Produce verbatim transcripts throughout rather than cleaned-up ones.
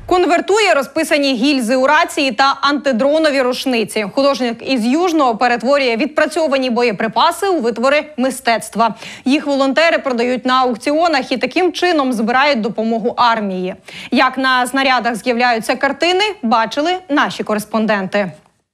Конвертує розписані гільзи у рації та антидронові рушниці. Художник із Южного перетворює відпрацьовані боєприпаси у витвори мистецтва. Їх волонтери продають на аукціонах і таким чином збирають допомогу армії. Як на знарядах з'являються картини, бачили наші кореспонденти.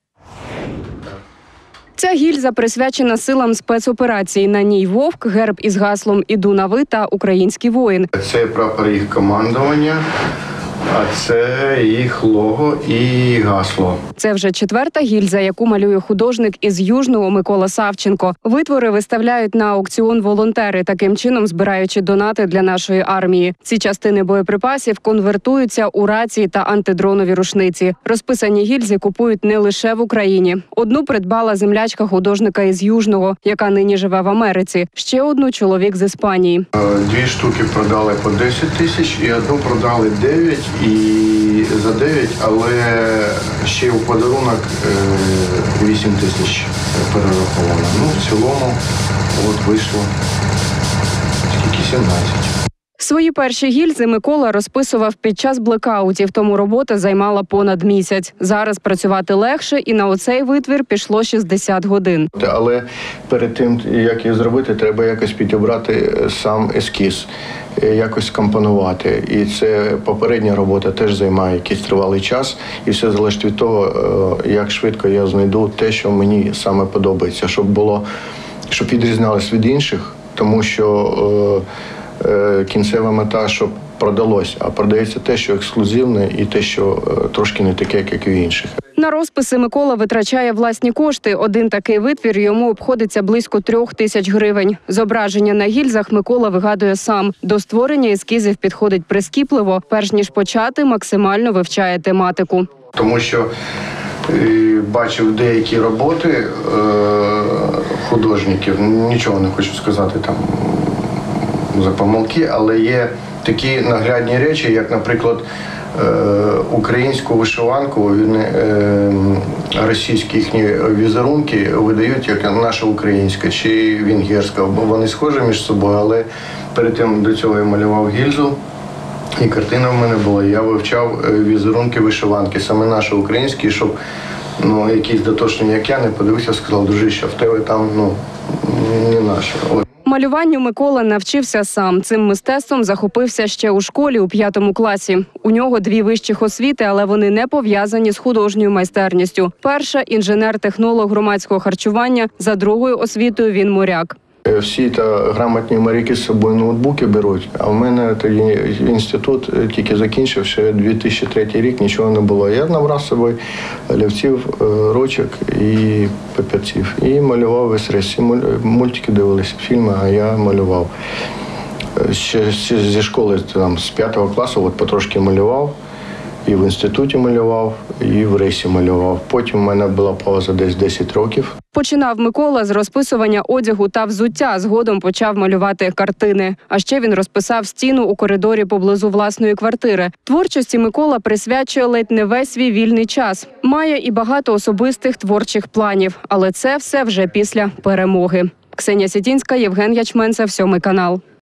Ця гільза присвячена силам спецоперації. На ній вовк, герб із гаслом «Іду на ви» та «Український воїн». Це прапор їх командування, а це їх лого і гасло. Це вже четверта гільза, яку малює художник із Южного Микола Савченко. Витвори виставляють на аукціон волонтери, таким чином збираючи донати для нашої армії. Ці частини боєприпасів конвертуються у рації та антидронові рушниці. Розписані гільзи купують не лише в Україні. Одну придбала землячка художника із Южного, яка нині живе в Америці. Ще одну – чоловік з Іспанії. Дві штуки продали по десять тисяч і одну продали дев'ять. І за дев'ять, але ще у подарунок вісім тисяч перераховано. Ну, в цілому, от вийшло скільки сімнадцять. Свої перші гільзи Микола розписував під час блекаутів, тому робота займала понад місяць. Зараз працювати легше, і на оцей витвір пішло шістдесят годин. Але перед тим, як її зробити, треба якось підібрати сам ескіз, якось скомпонувати. І це попередня робота теж займає якийсь тривалий час. І все залежить від того, як швидко я знайду те, що мені саме подобається, щоб було, щоб відрізнялось від інших, тому що кінцева мета, щоб продалось, а продається те, що ексклюзивне і те, що трошки не таке, як і в інших. На розписи Микола витрачає власні кошти. Один такий витвір йому обходиться близько трьох тисяч гривень. Зображення на гільзах Микола вигадує сам. До створення ескізів підходить прискіпливо. Перш ніж почати, максимально вивчає тематику. Тому що е, бачив деякі роботи е, художників, нічого не хочу сказати там за помилки, але є такі наглядні речі, як, наприклад, українську вишиванку, російські їхні візерунки видають як наша українська чи венгерська. Вони схожі між собою, але перед тим до цього я малював гільзу, і картина в мене була. Я вивчав візерунки вишиванки, саме наші українські, щоб ну, якийсь дотошний, як я, не подивився, сказав: дружище, в тебе там ну, не наше. Малюванню Микола навчився сам. Цим мистецтвом захопився ще у школі у п'ятому класі. У нього дві вищих освіти, але вони не пов'язані з художньою майстерністю. Перша – інженер-технолог громадського харчування, за другою освітою він моряк. Всі та грамотні моряки з собою ноутбуки беруть, а в мене тоді інститут тільки закінчив, ще дві тисячі третій рік, нічого не було. Я набрав з собою олівців, ручок і папірців. І малював весь рейс. Мультики дивилися, фільми, а я малював. Ще зі школи, там, з п'ятого класу, от потрошки малював. І в інституті малював, і в рейсі малював. Потім в мене була пауза десь десять років. Починав Микола з розписування одягу та взуття, згодом почав малювати картини. А ще він розписав стіну у коридорі поблизу власної квартири. Творчості Микола присвячує ледь не весь свій вільний час. Має і багато особистих творчих планів, але це все вже після перемоги. Ксенія Сітінська, Євген Ячменцев, Сьомий канал.